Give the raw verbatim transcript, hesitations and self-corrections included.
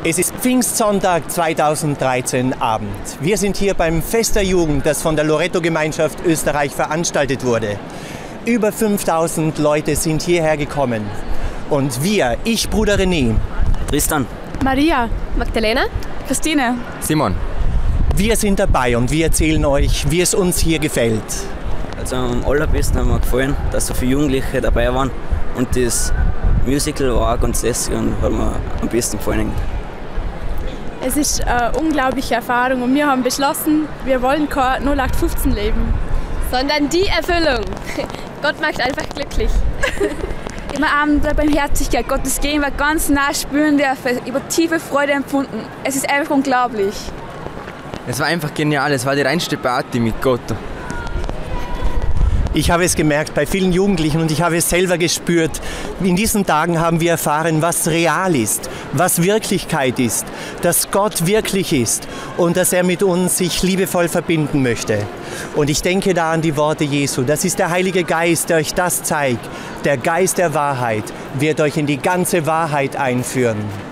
Es ist Pfingstsonntag zweitausenddreizehn Abend. Wir sind hier beim Fest der Jugend, das von der Loretto-Gemeinschaft Österreich veranstaltet wurde. Über fünftausend Leute sind hierher gekommen. Und wir, ich, Bruder René, Tristan, Maria, Magdalena, Christine, Simon. Wir sind dabei und wir erzählen euch, wie es uns hier gefällt. also am allerbesten hat mir gefallen, dass so viele Jugendliche dabei waren und das Musical war auch ganz lässig und hat mir am besten gefallen. es ist eine unglaubliche Erfahrung und wir haben beschlossen, wir wollen kein null acht fünfzehn leben. sondern die Erfüllung. Gott macht einfach glücklich. Im Abend der Barmherzigkeit Gottes Gegenwart ganz nah spüren dürfen, über tiefe Freude empfunden. Es ist einfach unglaublich. Es war einfach genial, es war die reinste Party mit Gott. Ich habe es gemerkt bei vielen Jugendlichen und ich habe es selber gespürt. In diesen Tagen haben wir erfahren, was real ist, was Wirklichkeit ist, dass Gott wirklich ist und dass er mit uns sich liebevoll verbinden möchte. Und ich denke da an die Worte Jesu. Das ist der Heilige Geist, der euch das zeigt. Der Geist der Wahrheit wird euch in die ganze Wahrheit einführen.